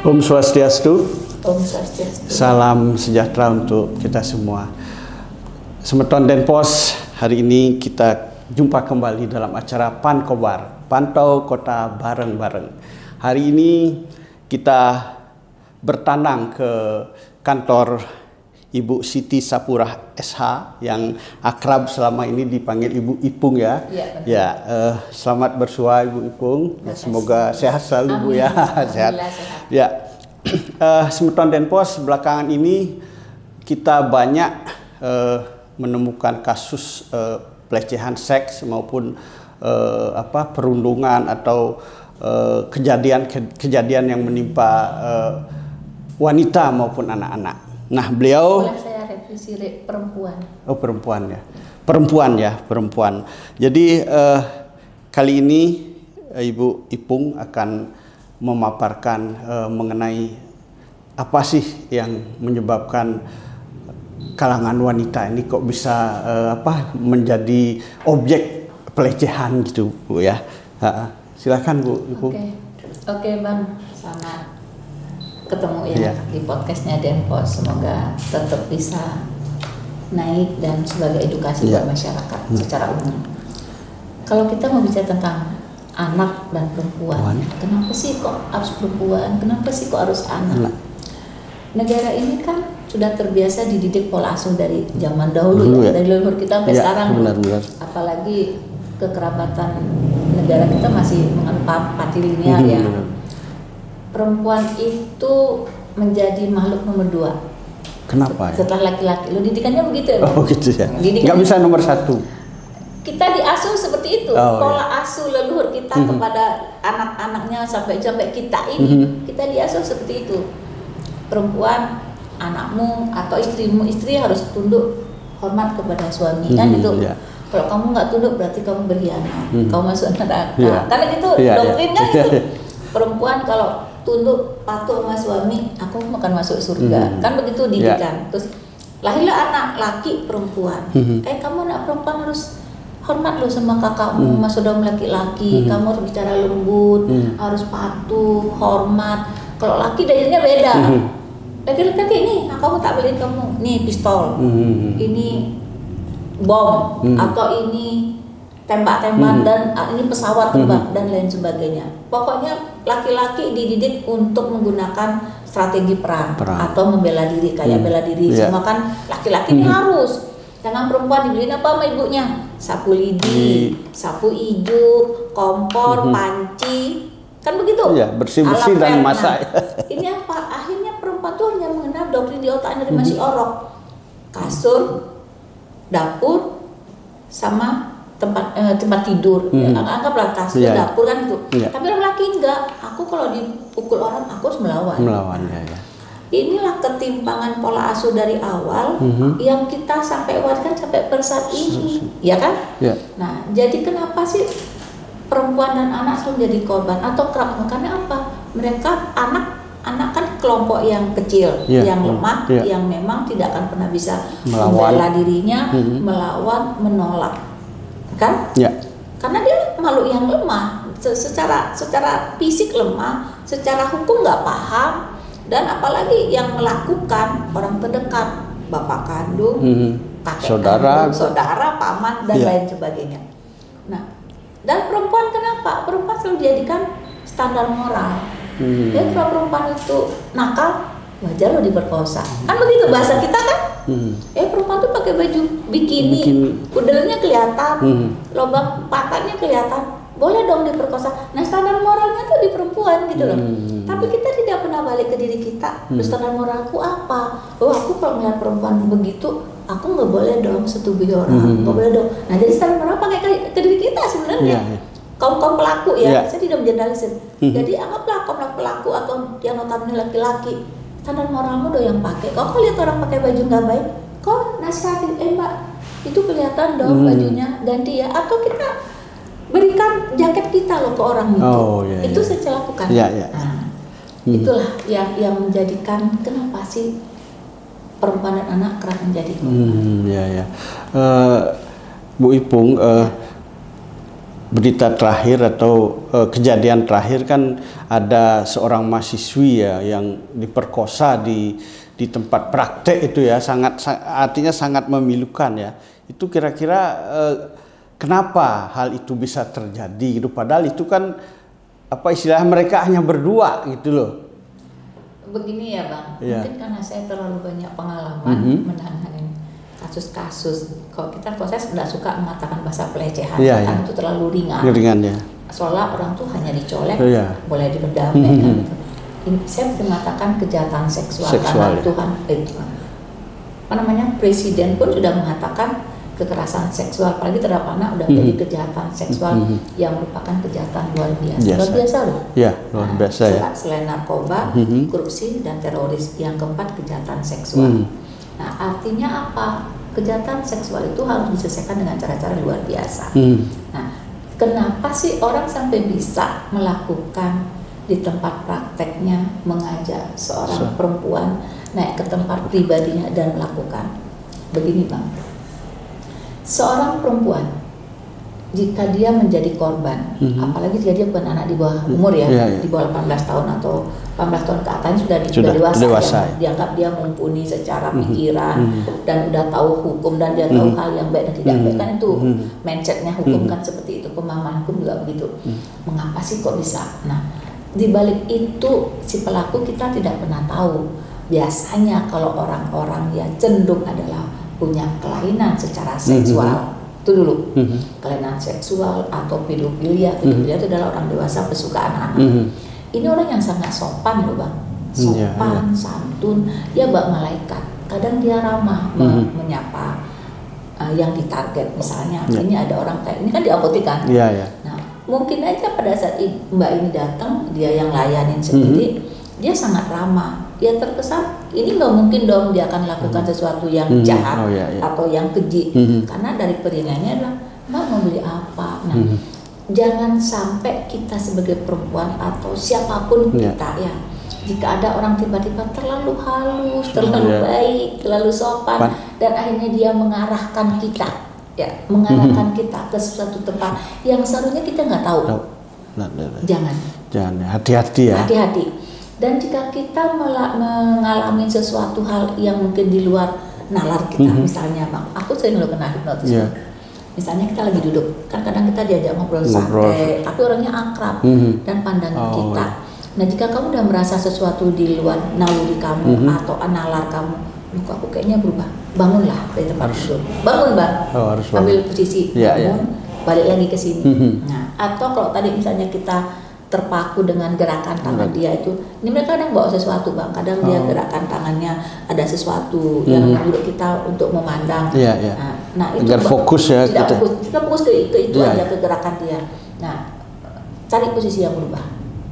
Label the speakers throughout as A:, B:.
A: Om Swastiastu.
B: Om Swastiastu.
A: Salam sejahtera untuk kita semua. Semeton Denpos, hari ini kita jumpa kembali dalam acara Pankobar, Pantau Kota Bareng-Bareng. Hari ini kita bertandang ke kantor Ibu Siti Sapurah SH yang akrab selama ini dipanggil Ibu Ipung ya.
B: Ya,
A: selamat bersua Ibu Ipung. Semoga sehat selalu Bu ya. Sehat. Ya. Semeton Denpos belakangan ini kita banyak menemukan kasus pelecehan seks maupun perundungan atau kejadian yang menimpa wanita maupun anak-anak. Nah, beliau...
B: Boleh saya revisi perempuan?
A: Oh, perempuan ya. Perempuan. Jadi, kali ini Ibu Ipung akan memaparkan mengenai apa sih yang menyebabkan kalangan wanita ini kok bisa menjadi objek pelecehan gitu, Bu ya. Silakan Bu Ipung.
B: Oke, Bang. Selamat ketemu ya di podcastnya Denpos. Semoga tetap bisa naik dan sebagai edukasi buat masyarakat secara umum. Kalau kita mau bicara tentang anak dan perempuan, kenapa sih kok harus perempuan? Kenapa sih kok harus anak? Negara ini kan sudah terbiasa dididik pola asuh dari zaman dahulu ya. Dari leluhur kita sampai sekarang.
A: Benar.
B: Apalagi kekerabatan negara kita masih mengenal patrilineal ya. Perempuan itu menjadi makhluk nomor 2.
A: Kenapa ya?
B: Setelah laki-laki. Lo didikannya begitu ya?
A: Oh gitu ya. Nggak bisa nomor 1.
B: Kita diasuh seperti itu. Pola asuh leluhur kita kepada anak-anaknya sampai kita ini, kita diasuh seperti itu. Perempuan, anakmu atau istrimu, istri harus tunduk hormat kepada suami kan itu. Kalau kamu nggak tunduk berarti kamu berkhianat. Kamu masuk neraka. Karena gitu doktrinnya itu. Perempuan kalau tunduk patuh sama suami, aku akan masuk surga. Kan begitu didikan. Terus lahirlah anak laki perempuan. Kamu anak perempuan harus hormat lo sama kakakmu, sama saudara laki-laki. Kamu harus bicara lembut, harus patuh, hormat. Kalau laki dayanya beda. Laki-laki ini, kamu tak beliin kamu nih pistol, ini bom, atau ini tembak-tembak dan ini pesawat terbang dan lain sebagainya. Pokoknya laki-laki dididik untuk menggunakan strategi perang. Atau membela diri kayak bela diri. Semua kan laki-laki ini harus. Jangan perempuan dibeliin apa sama ibunya? Sapu lidi, sapu ijuk, kompor, panci, kan begitu?
A: Bersih-bersih dan masak.
B: Ini apa? Akhirnya perempuan tuh hanya mengenal doktrin di otaknya dari masih orok. Kasur, dapur, sama tempat tidur. Anggaplah kasur, dapur kan itu. Tapi orang laki enggak. Aku kalau dipukul orang, aku harus melawan. Inilah ketimpangan pola asuh dari awal yang kita sampai wariskan sampai per saat ini, ya kan? Nah, jadi kenapa sih perempuan dan anak selalu jadi korban atau kerap? Karena apa? Mereka anak kan kelompok yang kecil, yang lemah, yang memang tidak akan pernah bisa membela dirinya, melawan, menolak, kan? Karena dia makhluk yang lemah, secara fisik lemah, secara hukum nggak paham. Dan apalagi yang melakukan orang terdekat, bapak kandung, kakek kandung, saudara, paman dan lain sebagainya. Nah, dan perempuan kenapa? Perempuan selalu dijadikan standar moral. Jadi kalau perempuan itu nakal, wajar lo diperkosa. Kan begitu bahasa kita kan? Perempuan tuh pakai baju bikini, kudelnya kelihatan, lubang patahnya kelihatan. Boleh dong diperkosa. Nah, standar moralnya tuh di perempuan gitu loh. Tapi kita tidak pernah balik ke diri kita. Standar moralku apa? Aku kalau melihat perempuan begitu, aku nggak boleh dong setubuhi orang, nggak boleh dong. Nah, jadi standar moral pakai ke diri kita sebenarnya. Kaum pelaku ya, saya tidak mengeneralisir. Jadi anggaplah kaum pelaku atau yang notabene laki-laki, standar moralmu dong yang pakai. Kalau lihat orang pakai baju nggak baik, kau nasihatin, Mbak, itu kelihatan dong bajunya, ganti ya. Atau kita berikan jaket kita loh ke orang itu. Itu saya lakukan. Nah, itulah yang menjadikan kenapa sih perempuan dan anak kerap menjadi.
A: Bu Ipung, berita terakhir atau kejadian terakhir kan ada seorang mahasiswi ya yang diperkosa di tempat praktek itu ya, artinya sangat memilukan ya. Itu kira-kira kenapa hal itu bisa terjadi gitu, padahal itu kan apa istilah mereka hanya berdua gitu loh.
B: Begini ya Bang, mungkin karena saya terlalu banyak pengalaman menangani kasus-kasus. Kalau saya tidak suka mengatakan bahasa pelecehan, karena itu terlalu ringan ya. Soalnya orang tuh hanya dicolek, boleh diperdam kan. Saya mengatakan kejahatan seksual karena Tuhan presiden pun sudah mengatakan kekerasan seksual, apalagi terhadap anak udah menjadi kejahatan seksual yang merupakan kejahatan luar biasa. Luar biasa loh.
A: Ya, luar biasa ya.
B: Selain narkoba, korupsi dan teroris, yang keempat kejahatan seksual. Nah, artinya apa? Kejahatan seksual itu harus diselesaikan dengan cara-cara luar biasa. Nah, kenapa sih orang sampai bisa melakukan di tempat prakteknya, mengajak seorang perempuan naik ke tempat pribadinya dan melakukan? Begini Bang, seorang perempuan jika dia menjadi korban, apalagi jika dia bukan anak di bawah umur di bawah 18 tahun atau 18 tahun ke atas sudah dewasa. Dianggap dia mumpuni secara pikiran dan udah tahu hukum dan dia tahu hal yang baik dan tidak baik, kan itu mindsetnya hukum kan seperti itu, pemahaman hukum juga begitu. Mengapa sih kok bisa? Nah, di balik itu si pelaku kita tidak pernah tahu. Biasanya kalau orang-orang yang cenderung adalah punya kelainan secara seksual, itu dulu kelainan seksual atau pedofilia. Pedofilia itu adalah orang dewasa pesuka anak-anak. Ini orang yang sangat sopan loh Bang, sopan, santun, dia bak malaikat. Kadang dia ramah menyapa yang ditarget. Misalnya ini ada orang kayak ini kan di apotek kan. Nah, mungkin aja pada saat Mbak ini datang, dia yang layanin sendiri, dia sangat ramah. Dia terkesan ini nggak mungkin dong dia akan lakukan sesuatu yang jahat atau yang keji, karena dari perilakunya adalah Mbak mau beli apa. Nah, jangan sampai kita sebagai perempuan atau siapapun kita ya, jika ada orang tiba-tiba terlalu halus, terlalu baik, terlalu sopan, dan akhirnya dia mengarahkan kita kita ke suatu tempat yang seharusnya kita nggak tahu. Jangan hati-hati ya. Hati-hati. Dan jika kita mengalami sesuatu hal yang mungkin di luar nalar kita, misalnya Bang, aku sering kena hipnotis. Misalnya kita lagi duduk, kan kadang kita diajak ngobrol santai, tapi orangnya akrab dan pandangan kita. Nah, jika kamu udah merasa sesuatu di luar naluri kamu atau nalar kamu, kok aku kayaknya berubah, bangunlah dari tempat tidur. Bangun Bang, ambil posisi, bangun, balik lagi ke sini. Nah, atau kalau tadi misalnya kita terpaku dengan gerakan tangan dia itu, ini mereka kadang bawa sesuatu Bang, kadang dia gerakan tangannya ada sesuatu yang menyuruh kita untuk memandang. Nah itu
A: agar fokus ya,
B: kita fokus ke itu aja, ke gerakan dia. Nah, cari posisi yang berubah.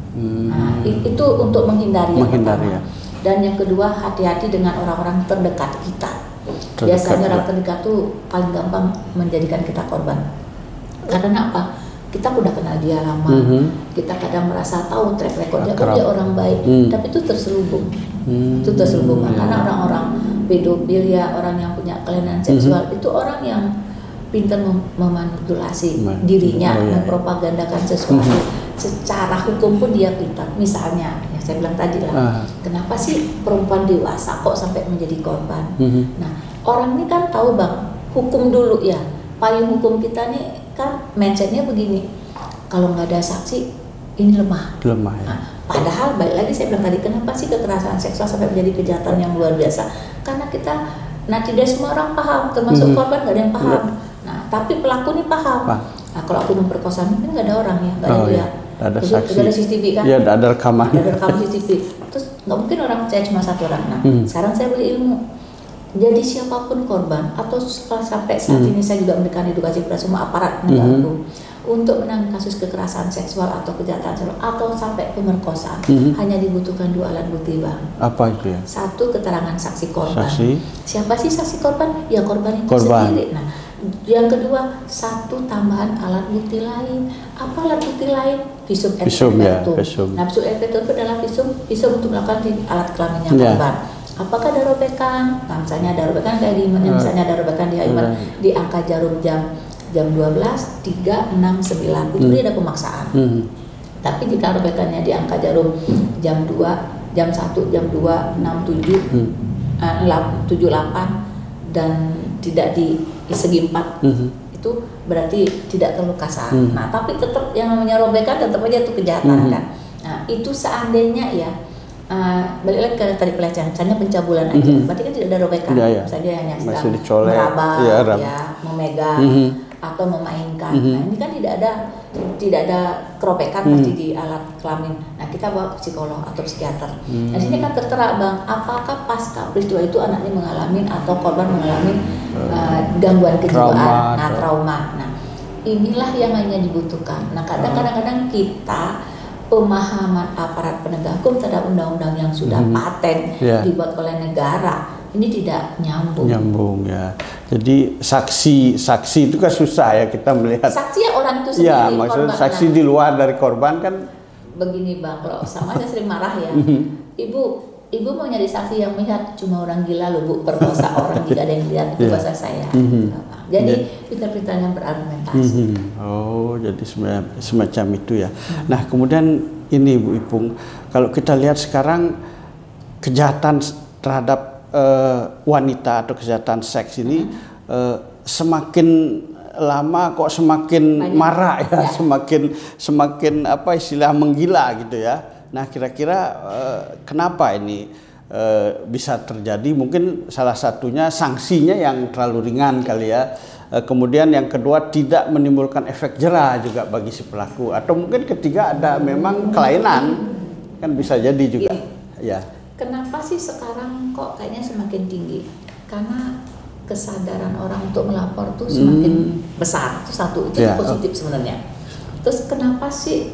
B: Nah, itu untuk menghindari yang pertama. Dan yang kedua, hati-hati dengan orang-orang terdekat kita. Biasanya orang terdekat tuh paling gampang menjadikan kita korban. Karena apa? Kita udah kenal dia lama, kita kadang merasa tahu track recordnya, dia orang baik, tapi itu terselubung. Itu terselubung karena orang-orang pedofilia, orang yang punya kelainan seksual, itu orang yang pintar memanipulasi dirinya, mempropagandakan sesuatu. Secara hukum pun dia pintar. Misalnya, ya saya bilang tadi lah, kenapa sih perempuan dewasa kok sampai menjadi korban? Nah, orang ini kan tahu Bang, hukum dulu ya, payung hukum kita nih kan mindsetnya begini, kalau nggak ada saksi ini lemah ya. Nah, padahal balik lagi saya bilang tadi, kenapa sih kekerasan seksual sampai menjadi kejahatan yang luar biasa? Karena kita, tidak semua orang paham, termasuk korban nggak ada yang paham. Nah, tapi pelaku ini paham. Nah, kalau aku memperkosa ini nggak ada orang ya, nggak ada lihat.
A: Ada saksi.
B: Ada CCTV kan?
A: Iya, ada rekaman.
B: Ada rekaman CCTV. Terus nggak mungkin orang percaya cuma satu orang. Nah, sekarang saya beli ilmu. Jadi siapapun korban atau sampai saat ini saya juga memberikan edukasi kepada semua aparat penegak hukum untuk menangani kasus kekerasan seksual atau kejahatan seksual atau sampai pemerkosaan, hanya dibutuhkan 2 alat bukti Bang.
A: Apa itu ya?
B: 1, keterangan saksi korban. Siapa sih saksi korban? Ya korban itu sendiri. Nah, yang kedua, 1 tambahan alat bukti lain. Apa alat bukti lain? Visum et repertum. Nah, visum et repertum itu adalah visum untuk melakukan alat kelaminnya korban. Apakah ada robekan? Nah, misalnya ada robekan kayak di mana? Misalnya ada robekan di di angka jarum jam jam 12, 3, 6, 9 itu dia ada pemaksaan. Tapi jika robekannya di angka jarum jam 2, jam 1, jam 2, 6, 7, 7, 8 dan tidak di segi 4 itu berarti tidak terlalu kasar. Nah tapi tetap yang namanya robekan tetap aja itu kejahatan kan. Nah itu seandainya ya balik lagi ke tadi pelecehan, misalnya pencabulan aja, berarti kan tidak ada robekan, misalnya dia hanya sedang meraba, ya, memegang atau memainkan. Nah ini kan tidak ada kerobekan pasti di alat kelamin. Nah kita bawa ke psikolog atau psikiater. Nah sini kan tertera bang, apakah pasca peristiwa itu anaknya mengalami atau korban mengalami gangguan kejiwaan, trauma. Nah inilah yang hanya dibutuhkan. Nah kadang-kadang kita pemahaman aparat penegak hukum terhadap undang-undang yang sudah paten dibuat oleh negara ini tidak nyambung
A: ya. Jadi saksi itu kan susah ya kita melihat.
B: Saksi ya orang itu sendiri.
A: Ya maksudnya saksi di luar dari korban kan.
B: Begini bang, kalau sama saya sering marah ya. Ibu mau nyari saksi yang melihat cuma orang gila loh bu, perkosa orang jika ada yang lihat itu bahasa saya. Jadi pintar-pintar yang berargumentasi.
A: Oh jadi semacam itu ya. Nah kemudian ini Bu Ipung, kalau kita lihat sekarang kejahatan terhadap wanita atau kejahatan seks ini semakin lama kok semakin marak ya, semakin apa istilah menggila gitu ya. Nah kira-kira kenapa ini bisa terjadi? Mungkin salah satunya sanksinya yang terlalu ringan kali ya. Kemudian yang kedua tidak menimbulkan efek jera juga bagi si pelaku. Atau mungkin ketiga ada memang kelainan, kan bisa jadi juga. Ya.
B: Kenapa sih sekarang kok kayaknya semakin tinggi? Karena kesadaran orang untuk melapor tuh semakin besar. Itu satu, itu positif sebenarnya. Terus kenapa sih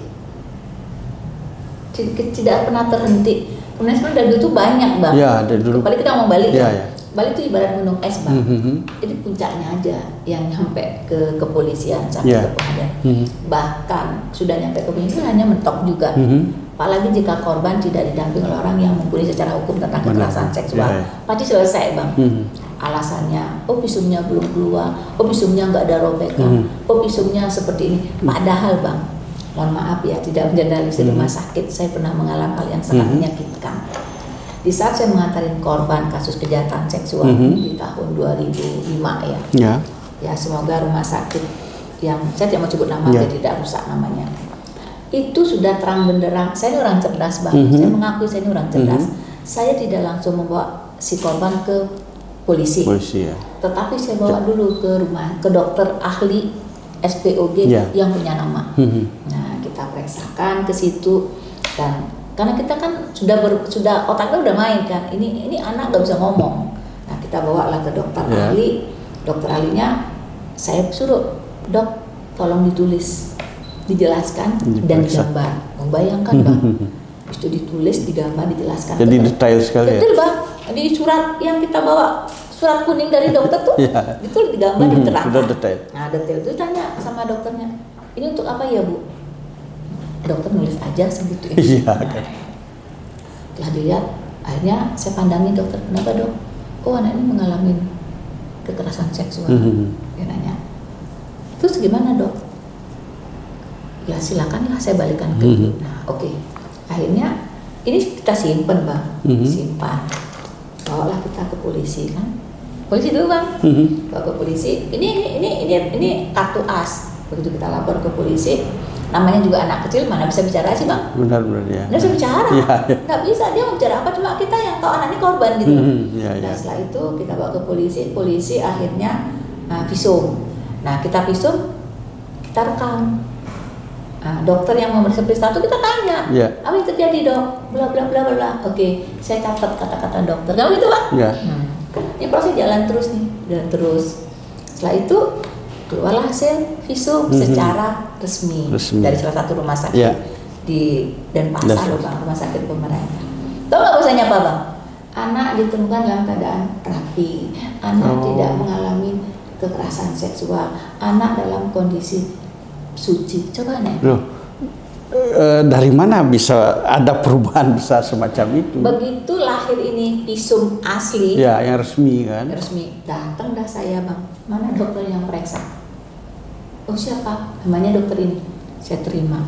B: tidak pernah terhenti? Kemudian sebenarnya dari dulu tuh banyak bang.
A: Ya, dari dulu.
B: Bali kita ngomong Bali
A: ya.
B: Bali itu ibarat gunung es bang. Jadi puncaknya aja yang nyampe ke kepolisian sampai ke pengadilan. Bahkan sudah nyampe ke kepolisian hanya mentok juga. Apalagi jika korban tidak didampingi oleh orang yang mumpuni secara hukum tentang kekerasan seksual, pasti selesai bang. Alasannya, oh visumnya belum keluar, oh visumnya nggak ada robekan, oh visumnya seperti ini. Padahal bang, mohon maaf ya, tidak menjadi rumah sakit, saya pernah mengalami hal yang sangat menyakitkan. Di saat saya mengantarin korban kasus kejahatan seksual di tahun 2005 ya. Ya semoga rumah sakit yang saya tidak mau sebut nama, biar tidak rusak namanya. Itu sudah terang benderang. Saya ini orang cerdas bang, saya mengakui saya ini orang cerdas. Saya tidak langsung membawa si korban ke polisi ya. Tetapi saya bawa dulu ke rumah, ke dokter ahli SPOG yang punya nama. Nah kita periksakan ke situ dan karena kita kan sudah otaknya udah main kan, ini anak nggak bisa ngomong. Nah kita bawalah ke dokter ahli, dokter ahlinya saya suruh, dok tolong ditulis, dijelaskan dan digambar. Membayangkan bang, itu ditulis, digambar, dijelaskan.
A: Jadi detail sekali.
B: Betul bang, di surat yang kita bawa, surat kuning dari dokter tuh, itu digambar, diterangkan.
A: Sudah detail.
B: Nah detail itu tanya sama dokternya, ini untuk apa ya bu? Dokter nulis aja segitu ini. Setelah dilihat, akhirnya saya pandangin dokter, kenapa dok? Oh anak ini mengalami kekerasan seksual. Dia nanya, terus gimana dok? Ya silakanlah saya balikan ke ibu. Nah oke. Akhirnya ini kita simpen bang, simpan. Bawalah kita ke polisi kan. Polisi dulu bang, bawa ke polisi. Ini kartu as. Begitu kita lapor ke polisi. Namanya juga anak kecil, mana bisa bicara sih bang?
A: Benar ya.
B: Nggak bisa bicara, nggak bisa, dia mau bicara apa, cuma kita yang tahu anak ini korban gitu. Nah setelah itu kita bawa ke polisi akhirnya visum. Nah kita visum, kita rekam. Nah, dokter yang memeriksa peristiwa itu kita tanya, apa yang terjadi dok? Bla bla bla bla. Oke, saya catat kata-kata dokter. Kamu gitu bang? Ini proses jalan terus nih, jalan terus. Setelah itu keluarlah hasil visum secara resmi dari salah satu rumah sakit di Denpasar loh bang, rumah sakit pemerintah. Tahu nggak bahasanya apa bang? Anak ditemukan dalam keadaan rapi, anak tidak mengalami kekerasan seksual, anak dalam kondisi suci. Coba nih.
A: Dari mana bisa ada perubahan besar semacam itu?
B: Begitu lahir ini visum asli.
A: Ya, yang resmi kan?
B: Resmi. Datang dah saya bang. Mana dokter yang periksa? Oh siapa? Namanya dokter ini. Saya terima.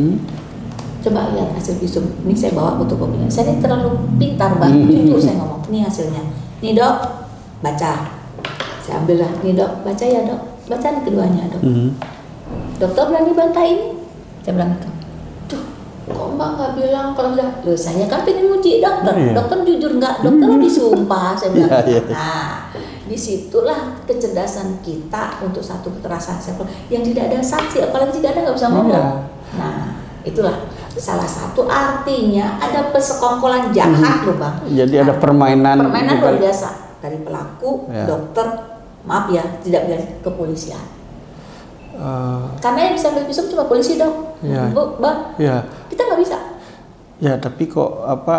B: Coba lihat hasil visum. Ini saya bawa fotokopinya. Saya ini terlalu pintar Bang. Jujur saya ngomong. Ini hasilnya. Nih dok, baca. Saya ambil lah. Nih dok, baca ya dok. Baca nih keduanya dok. Dokter berani bantah ini? Saya bilang itu. Tuh, kok Mbak nggak bilang kalau udah? Loh saya kan pengen muji dokter. Dokter jujur nggak? Dokter disumpah. Saya bilang. Nah, disitulah kecerdasan kita untuk satu kekerasan seksual yang tidak ada saksi, apalagi tidak ada nggak bisa ngomong. Nah, itulah salah satu artinya ada persekongkolan jahat loh Bang.
A: Jadi ada permainan
B: luar biasa dari pelaku, dokter, maaf ya, tidak bisa kepolisian. Karena yang bisa ambil visum cuma polisi dong, Bu, Bang. Kita nggak bisa.
A: Ya, tapi kok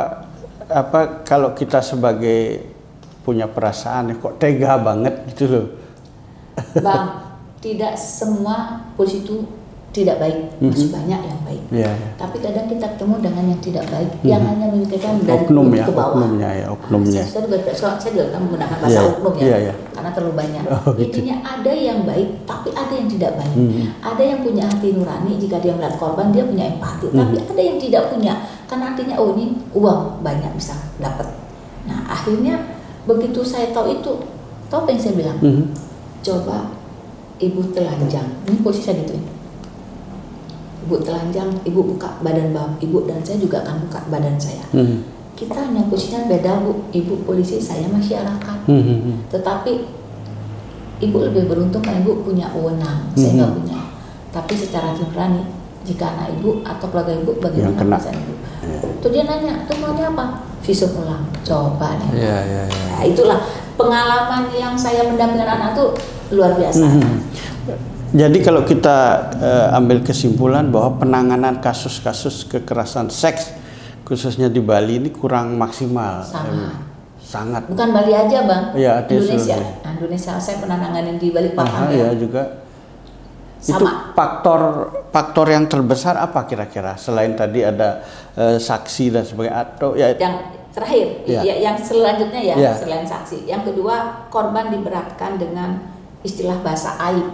A: apa kalau kita sebagai punya perasaan kok tega banget gitu loh.
B: Bang, tidak semua polisi itu tidak baik, masih banyak yang baik. Tapi kadang kita ketemu dengan yang tidak baik, yang hanya memikirkan dari
A: oknum
B: ke bawah.
A: Oknumnya.
B: Saya juga menggunakan bahasa oknum karena terlalu banyak. Intinya ada yang baik, tapi ada yang tidak baik. Ada yang punya hati nurani, jika dia melihat korban dia punya empati. Tapi ada yang tidak punya, karena artinya oh ini uang banyak bisa dapat. Nah akhirnya begitu saya tahu itu, tahu apa yang saya bilang? Coba ibu telanjang, ini posisi saya gituin. Ibu telanjang, ibu buka badan ibu dan saya juga akan buka badan saya. Kita hanya posisinya beda Bu, ibu polisi, saya masyarakat. Tetapi ibu lebih beruntung karena ibu punya wewenang, saya nggak punya. Tapi secara nurani, jika anak ibu atau keluarga ibu bagaimana perasaan ibu? Tuh dia nanya, tuh maunya apa? Visum ulang, coba deh. Nah, itulah pengalaman yang saya mendampingi anak tuh luar biasa.
A: Jadi kalau kita ambil kesimpulan bahwa penanganan kasus-kasus kekerasan seks khususnya di Bali ini kurang maksimal. Sangat. Bukan
B: Bali aja Bang.
A: Indonesia.
B: Indonesia saya pernah nanganin di Balikpapan
A: juga.
B: Sama.
A: Itu faktor yang terbesar apa kira-kira selain tadi ada saksi dan sebagainya atau
B: yang terakhir yang selanjutnya selain saksi, yang kedua korban diberatkan dengan istilah bahasa aib.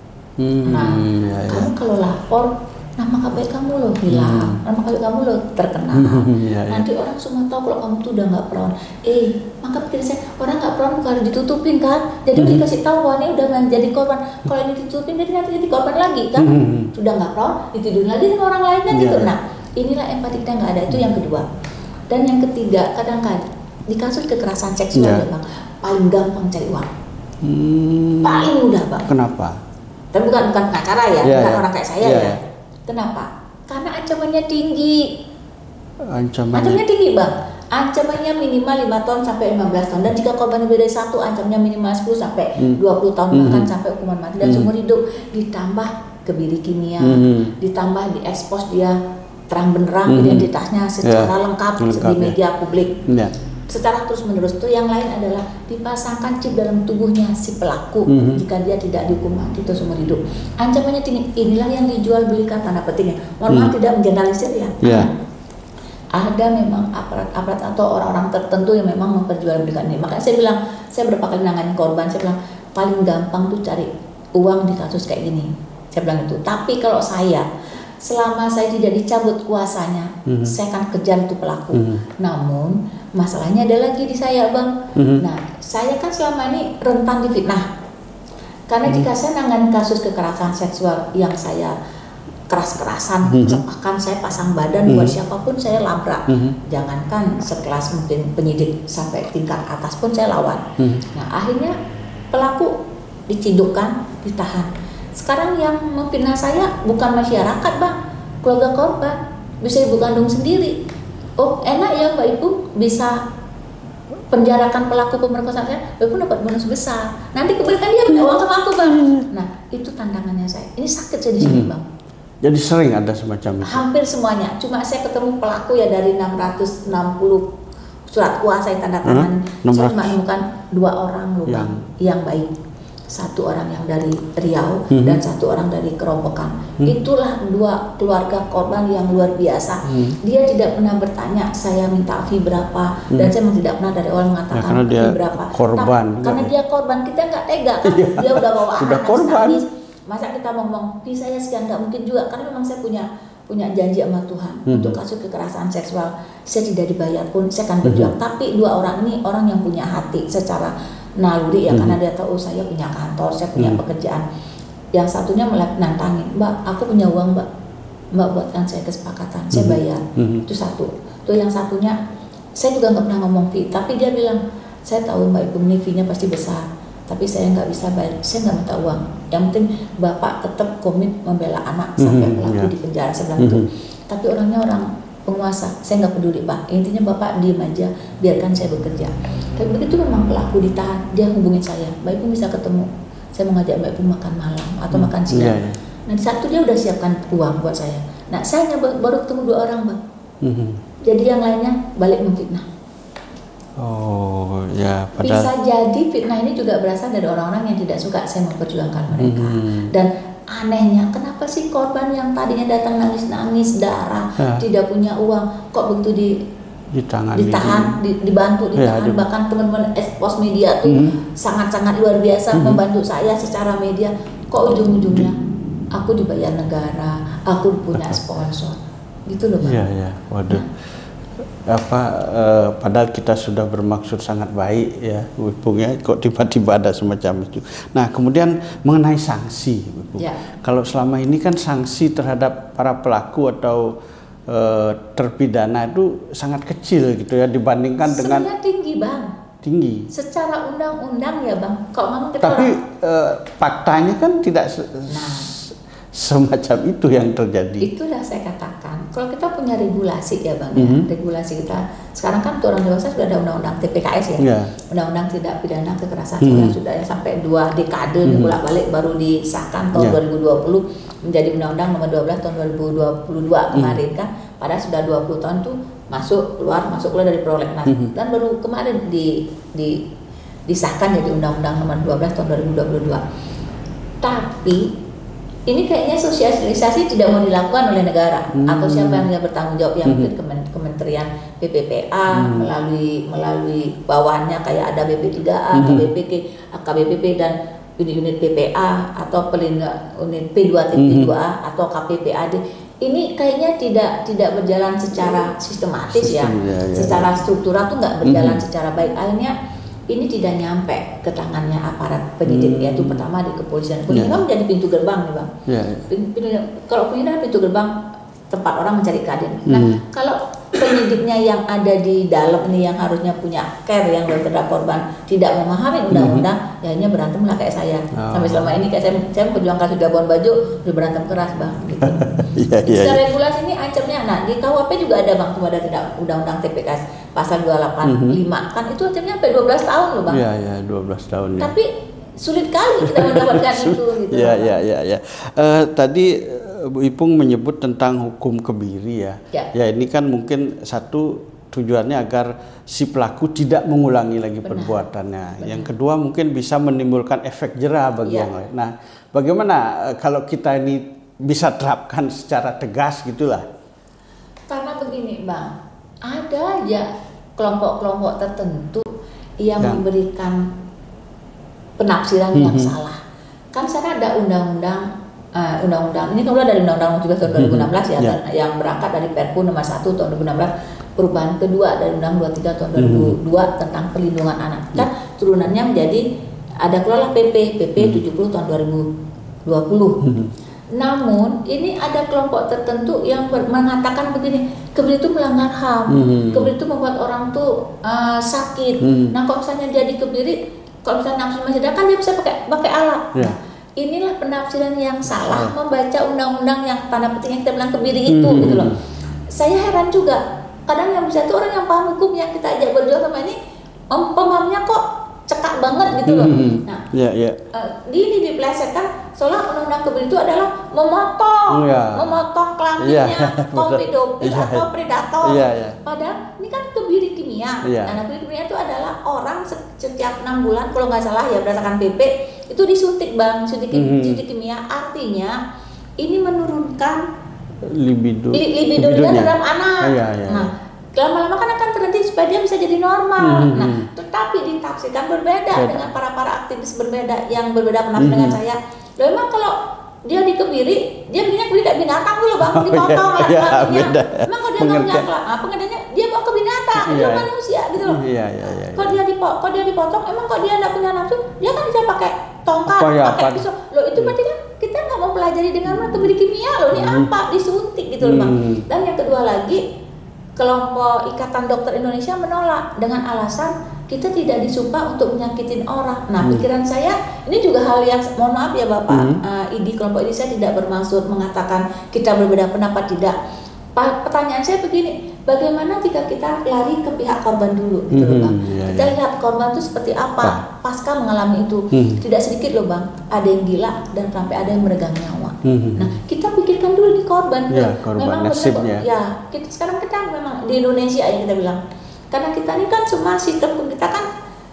B: Kamu kalau lapor nama KPI kamu loh hilang, nama KPI kamu loh terkenal. Nanti orang semua tahu kalau kamu tuh udah nggak perawan. Maka pikir saya orang nggak perawan bukan ditutupin kan? Jadi dikasih tahu wah ini udah menjadi korban. Kalau ini ditutupin jadi nanti jadi korban lagi kan? Sudah nggak perawan ditidurin lagi sama orang lain kan gitu. Nah inilah empati kita nggak ada, itu yang kedua. Dan yang ketiga kadang-kadang di kasus kekerasan seksual Bang paling gampang cari uang. Paling mudah Bang.
A: Kenapa?
B: Tapi bukan pengacara bukan orang kayak saya ya. Kenapa? Karena ancamannya tinggi. Ancamannya tinggi Bang. Ancamannya minimal 5 tahun sampai 15 tahun. Dan jika korban lebih dari 1, ancamannya minimal 10 sampai 20 tahun bahkan sampai hukuman mati dan seumur hidup. Ditambah kebiri kimia, ditambah diekspos dia terang benderang identitasnya secara lengkap di media publik. Secara terus menerus itu yang lain adalah dipasangkan chip dalam tubuhnya si pelaku jika dia tidak dihukum mati atau seumur hidup. Ancamannya tinggi. Inilah yang dijual belikan tanda petiknya. Mohon maaf tidak mengeneralisir ya. Ada memang aparat atau orang-orang tertentu yang memang memperjualbelikan ini. Makanya saya bilang, saya berapa kali nanganin korban, saya bilang paling gampang tuh cari uang di kasus kayak gini. Saya bilang itu. Tapi kalau saya selama saya tidak dicabut kuasanya, saya akan kejar itu pelaku. Namun masalahnya ada lagi di saya Bang. Nah saya kan selama ini rentan difitnah. Karena jika saya nangani kasus kekerasan seksual yang saya keras-kerasan, bahkan saya pasang badan buat siapapun saya labrak. Jangankan sekelas mungkin penyidik sampai tingkat atas pun saya lawan. Nah akhirnya pelaku dicidukkan, ditahan. Sekarang yang memfitnah saya bukan masyarakat Bang, keluarga korban, bisa ibu kandung sendiri. Oh enak ya Mbak Ibu bisa penjarakan pelaku pemerkosaan saya, Mbak Ibu dapat bonus besar. Nanti kebalikan dia minta uang sama aku Bang. Nah itu tantangannya saya. Ini sakit saya di sini Bang.
A: Jadi sering ada semacam itu?
B: Hampir semuanya. Cuma saya ketemu pelaku ya dari 660 surat kuasa yang tanda tangan. Saya cuma menemukan 2 orang loh Bang yang baik. 1 orang yang dari Riau dan 1 orang dari Kerobokan. Itulah 2 keluarga korban yang luar biasa. Dia tidak pernah bertanya saya minta fee berapa dan saya tidak pernah dari awal mengatakan fee berapa.
A: Korban.
B: Karena dia korban, kita nggak tega kan. Dia udah bawa anak nangis. Masa kita ngomong, saya sekian, nggak mungkin juga, karena memang saya punya janji sama Tuhan untuk kasus kekerasan seksual. Saya tidak dibayar pun, saya akan berjuang. Tapi dua orang ini orang yang punya hati secara naluri ya, karena dia tahu saya punya kantor, saya punya pekerjaan. Yang satunya nantangin, Mbak, aku punya uang, Mbak buatkan saya kesepakatan, saya bayar. Itu satu. Tuh yang satunya, saya juga nggak pernah ngomong fee, tapi dia bilang, saya tahu Mbak Ibu ini fee-nya pasti besar, tapi saya nggak bisa bayar, saya nggak minta uang. Yang penting Bapak tetap komit membela anak sampai pelaku di penjara. Saya bilang itu. Tapi orangnya orang penguasa, saya nggak peduli Pak. Intinya Bapak diem aja, biarkan saya bekerja. Tapi begitu memang pelaku ditahan, dia hubungin saya, Mbak Ibu bisa ketemu. Saya mau ngajak Mbak Ibu makan malam atau makan siang. Nah di satu dia udah siapkan uang buat saya. Nah saya baru ketemu 2 orang Bang. Jadi yang lainnya balik memfitnah.
A: Oh ya,
B: padahal bisa jadi fitnah ini juga berasal dari orang-orang yang tidak suka saya memperjuangkan mereka. Dan anehnya, kenapa sih korban yang tadinya datang nangis-nangis darah, tidak punya uang, kok begitu ditahan, dibantu, ditahan. Bahkan teman-teman expose media tuh sangat-sangat luar biasa membantu saya secara media. Kok ujung-ujungnya aku dibayar negara, aku punya sponsor, gitu loh Bang.
A: Iya, waduh. Padahal kita sudah bermaksud sangat baik ya, Bu Ipung ya, kok tiba-tiba ada semacam itu. Nah, kemudian mengenai sanksi, Bu Ipung. Kalau selama ini kan sanksi terhadap para pelaku atau terpidana itu sangat kecil gitu ya dibandingkan dengan.
B: Sebenarnya tinggi Bang.
A: Tinggi.
B: Secara undang-undang ya Bang. Kalau memang kita
A: tapi faktanya kan tidak semacam itu yang terjadi.
B: Itulah saya katakan, kalau kita punya regulasi ya Bang, regulasi kita sekarang kan untuk orang dewasa sudah ada undang-undang TPKS ya, undang-undang tidak pidana kekerasan sudah ya, sampai 2 dekade bolak-balik baru disahkan tahun 2020 menjadi undang-undang nomor 12 tahun 2022 kemarin kan, padahal sudah 20 tahun tuh masuk keluar dari prolegnas dan baru kemarin disahkan jadi undang-undang nomor 12 tahun 2022. Tapi ini kayaknya sosialisasi tidak mau dilakukan oleh negara atau siapa yang bertanggung jawab, yang mungkin Kementerian PPPA melalui bawahannya kayak ada BP3A, KBPP dan unit PPA atau unit P2TP2A atau KPPAD. Ini kayaknya tidak berjalan secara sistematis secara struktural tuh nggak berjalan secara baik. Akhirnya ini tidak nyampe ke tangannya aparat penyidik, yaitu pertama di kepolisian. Polisian menjadi pintu gerbang nih Bang. Kalau polisian pintu gerbang tempat orang mencari keadilan. Nah, kalau penyidiknya yang ada di dalam nih yang harusnya punya care yang terhadap korban tidak memahami undang-undang, ya hanya berantem lah kayak saya. Sampai selama ini kayak saya memperjuangkan kasus Labuan Bajo, udah berantem keras Bang. Gitu. Secara regulasi ini ancamnya, nah di KUHP juga ada Bang, cuma ada tidak undang-undang TPKS pasal 285 kan itu ancamnya sampai 12 tahun loh Bang.
A: Iya, 12 tahun.
B: Tapi sulit kali kita mendapatkan itu gitu.
A: Iya. Tadi Bu Ipung menyebut tentang hukum kebiri ya. Ya ini kan mungkin satu tujuannya agar si pelaku tidak mengulangi lagi perbuatannya. Yang kedua mungkin bisa menimbulkan efek jera bagi yang lain. Nah, bagaimana kalau kita ini bisa terapkan secara tegas gitulah?
B: Karena begini Bang, ada aja kelompok-kelompok tertentu yang memberikan penafsiran yang salah. Kan sekarang ada undang-undang ini kemudian dari undang-undang juga tahun 2016 yang berangkat dari Perpu nomor 1 tahun 2016, perubahan kedua dari undang 23 tahun 2002 tentang perlindungan anak. Kan turunannya menjadi ada kelola PP 70 tahun 2020. Namun ini ada kelompok tertentu yang mengatakan begini, kebiri itu melanggar HAM, kebiri itu membuat orang tuh sakit. Nah kalau misalnya jadi kebiri, kalau misalnya nafsu masih ada kan dia bisa pakai alat. Inilah penafsiran yang salah membaca undang-undang yang tanda petik yang kita bilang kebiri itu gitu loh. Saya heran juga, kadang yang bisa itu orang yang paham hukum yang kita ajak berjuang sama ini pemahamnya kok cekak banget gitu loh. Nah, ini dipelesetkan seolah undang-undang kebiri itu adalah memotong kelaminnya kaum pedofil atau predator. Padahal ini kan kebiri kimia. Nah, kebiri kimia itu adalah orang setiap 6 bulan kalau nggak salah ya berdasarkan PP itu disuntik Bang, suntik kimia, artinya ini menurunkan libidonya terhadap anak. Nah, lama-lama kan akan terhenti supaya dia bisa jadi normal. Nah, tetapi ditafsirkan berbeda dengan para aktivis berbeda yang berbeda pendapat dengan saya. Memang kalau dia dikebiri, dia minyak beli kayak binatang dulu bang, dipotong lakinya. Emang kalau dia nggak punya pengertiannya, dia mau ke binatang, dia manusia gitu loh. Kalau dia dipotong, emang kalau dia nggak punya nafsu, dia kan bisa pakai tongkat, pakai pisau. Loh itu berarti kan kita nggak mau pelajari dengan metode kimia loh, ini apa disuntik gitu loh bang. Dan yang kedua lagi, kelompok Ikatan Dokter Indonesia menolak dengan alasan kita tidak disumpah untuk menyakitin orang. Nah, pikiran saya ini juga hal yang, mohon maaf ya Bapak, ID kelompok ini saya tidak bermaksud mengatakan kita berbeda pendapat, tidak. Pertanyaan saya begini, bagaimana jika kita lari ke pihak korban dulu, gitu loh Bang? Kita lihat korban itu seperti apa pasca mengalami itu. Tidak sedikit loh Bang, ada yang gila dan sampai ada yang meregang nyawa. Nah, kita pikirkan dulu di korban.
A: Korban nasibnya.
B: Sekarang kita memang di Indonesia ya kita bilang. Karena kita ini kan cuma sistem kita kan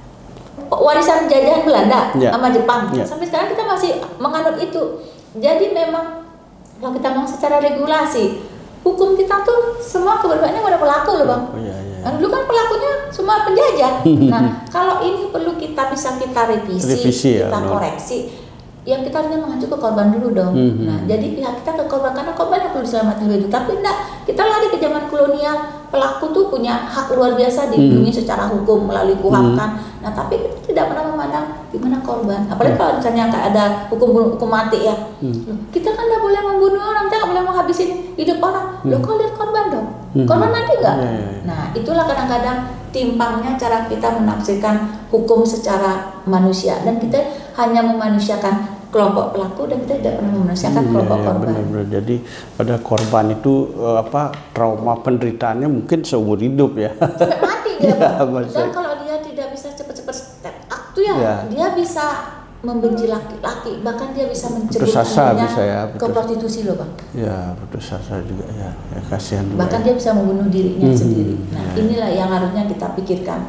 B: warisan jajahan Belanda sama Jepang. Sampai sekarang kita masih menganut itu. Jadi memang kalau kita mau secara regulasi, hukum kita tuh semua keberpihakannya pada pelaku loh Bang. Dulu kan pelakunya semua penjajah. Nah, kalau ini perlu kita revisi, kita koreksi. Yang kita harusnya mengacu ke korban dulu dong. Nah, jadi pihak kita ke korban karena korban yang perlu diselamatkan dulu. Tapi enggak, kita lari ke zaman kolonial. Pelaku tuh punya hak luar biasa dilindungi secara hukum melalui KUHAP kan. Nah, tapi kita tidak pernah memandang gimana korban. Apalagi kalau misalnya ada hukum mati ya. Kita kan enggak boleh membunuh orang, kita enggak boleh menghabisin hidup orang. Loh, kok lihat korban dong? Korban mati enggak? Nah, itulah kadang-kadang timpangnya cara kita menafsirkan hukum secara manusia, dan kita hanya memanusiakan kelompok pelaku dan kita tidak pernah memanusiakan kelompok korban.
A: Benar. Jadi pada korban itu trauma penderitaannya mungkin seumur hidup ya.
B: Sampai mati dia. Dan kalau dia tidak bisa cepat-cepat step up tuh dia bisa membenci laki-laki, bahkan dia bisa mencebur dirinya ke prostitusi loh Bang.
A: Ya, putus asa juga ya kasihan juga.
B: Bahkan dia bisa membunuh dirinya sendiri. Nah, inilah yang harusnya kita pikirkan.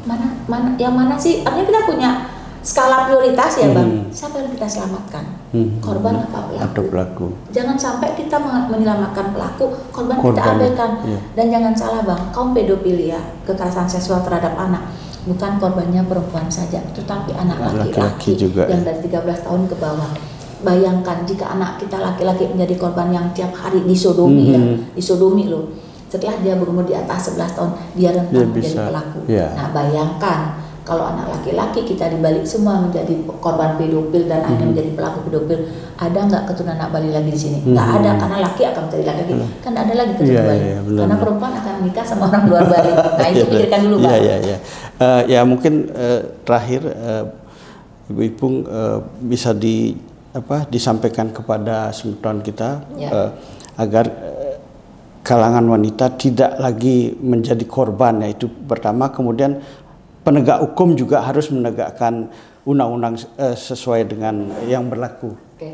B: Mana sih? Artinya kita punya skala prioritas ya Bang. Siapa yang kita selamatkan? Korban apa pelaku? Jangan sampai kita menyelamatkan pelaku, korban kita abaikan. Dan jangan salah Bang, kaum pedofilia, kekerasan seksual terhadap anak, bukan korbannya perempuan saja, tetapi anak laki-laki juga, yang dari 13 tahun ke bawah. Bayangkan jika anak kita laki-laki menjadi korban yang tiap hari disodomi disodomi loh. Setelah dia berumur di atas 11 tahun, dia rentan menjadi pelaku. Nah, bayangkan kalau anak laki-laki kita dibalik semua menjadi korban pedofil dan akhirnya menjadi pelaku pedofil, ada nggak keturunan anak Bali lagi di sini? Nggak ada, karena laki akan menjadi laki-laki. Kan ada lagi keturunan Bali. Karena perempuan akan menikah sama orang luar Bali. Nah, itu pikirkan dulu Pak.
A: Ya mungkin terakhir Ibu Ipung bisa disampaikan kepada semeton kita agar kalangan wanita tidak lagi menjadi korban, yaitu pertama. Kemudian penegak hukum juga harus menegakkan undang-undang sesuai dengan yang berlaku.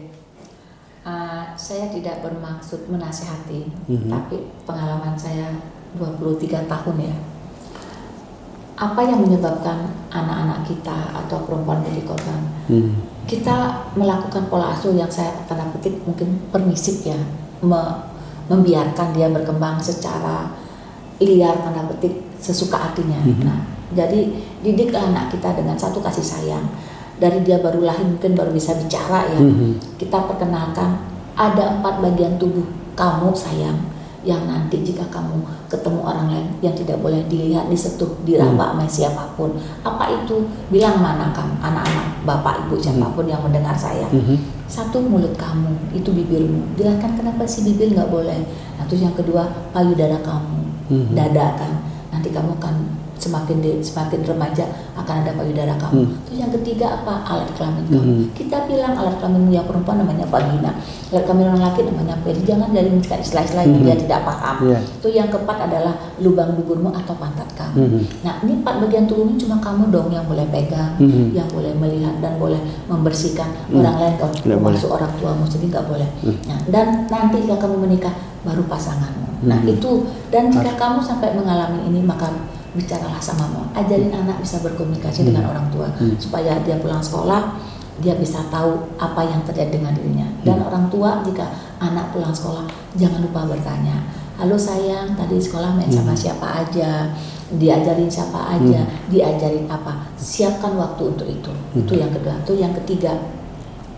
B: Saya tidak bermaksud menasihati, tapi pengalaman saya 23 tahun ya. Apa yang menyebabkan anak-anak kita atau perempuan menjadi korban? Kita melakukan pola asuh yang saya tanda petik mungkin permisif ya, membiarkan dia berkembang secara liar tanda petik sesuka hatinya. Nah, jadi didiklah anak kita dengan satu kasih sayang. Dari dia baru lahir mungkin baru bisa bicara ya. Kita perkenalkan ada 4 bagian tubuh kamu sayang, yang nanti jika kamu ketemu orang lain yang tidak boleh dilihat, disentuh, diraba sama siapapun. Apa itu? Bilang mana kamu, anak-anak, bapak, ibu, siapapun yang mendengar saya. 1, mulut kamu, itu bibirmu. Jelaskan kenapa sih bibir nggak boleh. Nah, terus yang kedua, payudara kamu, dada kan. Nanti kamu akan semakin remaja akan ada payudara kamu. Terus yang ketiga apa? Alat kelamin kamu. Kita bilang alat kelaminmu yang perempuan namanya vagina, alat kelamin orang laki namanya peri. Jangan dari istilah-istilah yang dia tidak paham. Terus yang keempat adalah lubang duburmu atau pantat kamu. Nah, ini 4 bagian tubuh ini cuma kamu dong yang boleh pegang, yang boleh melihat dan boleh membersihkan. Orang lain kalau masuk orang tuamu sendiri nggak boleh. Nah, dan nanti jika kamu menikah baru pasanganmu. Nah, itu. Dan jika kamu sampai mengalami ini, maka bicaralah sama mama, ajarin anak bisa berkomunikasi dengan orang tua, supaya dia pulang sekolah dia bisa tahu apa yang terjadi dengan dirinya. Dan orang tua jika anak pulang sekolah jangan lupa bertanya, halo sayang, tadi sekolah main sama siapa aja, diajarin siapa aja, diajarin apa, siapkan waktu untuk itu. Itu yang kedua. Itu yang ketiga,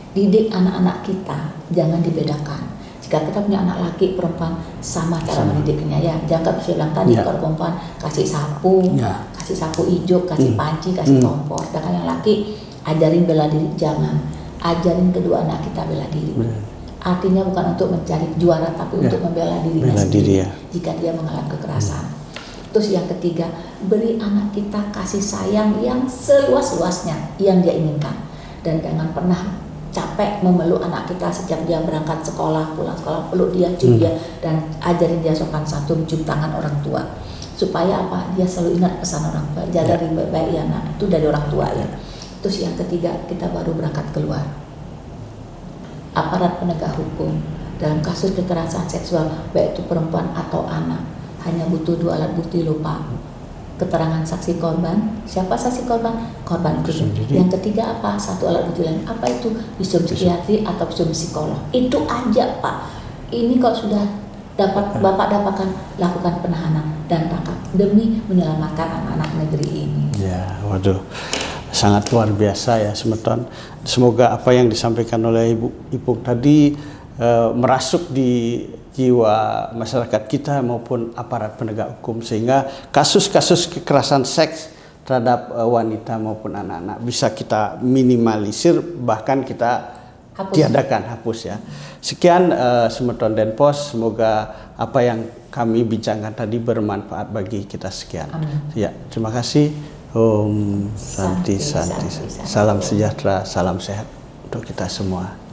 B: Didik anak-anak kita, jangan dibedakan. Jika kita punya anak laki, perempuan, sama cara mendidiknya ya. Jangan bisa bilang tadi kalau perempuan kasih sapu, kasih sapu hijau, kasih panci, kasih kompor. Sedangkan yang laki ajarin bela diri, jangan. Ajarin kedua anak kita bela diri. Artinya bukan untuk mencari juara, tapi untuk membela dirinya sendiri jika dia mengalami kekerasan. Terus yang ketiga, beri anak kita kasih sayang yang seluas-luasnya yang dia inginkan. Dan jangan pernah capek memeluk anak kita sejak dia berangkat sekolah, pulang sekolah, peluk dia, cium dia, dan ajarin dia sopan santun, cium tangan orang tua. Supaya apa? Dia selalu ingat pesan orang tua, jaga diri baik-baik ya nak, itu dari orang tua ya. Terus yang ketiga, kita baru berangkat keluar. Aparat penegak hukum dalam kasus kekerasan seksual, baik itu perempuan atau anak, hanya butuh 2 alat bukti lupa. Keterangan saksi korban, siapa saksi korban? Korban itu. Yang ketiga apa? 1 alat bukti lain. Apa itu? Visum psikiatri atau visum psikolog. Itu aja Pak. Ini kalau sudah dapat Bapak dapatkan, lakukan penahanan dan tangkap demi menyelamatkan anak-anak negeri ini.
A: Ya, waduh, sangat luar biasa ya Semeton. Semoga apa yang disampaikan oleh Ibu tadi merasuk di jiwa masyarakat kita maupun aparat penegak hukum, sehingga kasus-kasus kekerasan seks terhadap wanita maupun anak-anak bisa kita minimalisir, bahkan kita tiadakan, hapus ya. Sekian Semeton Denpos, semoga apa yang kami bincangkan tadi bermanfaat bagi kita sekian. Ya, terima kasih. Om Santi Santi. Salam sejahtera, salam sehat untuk kita semua.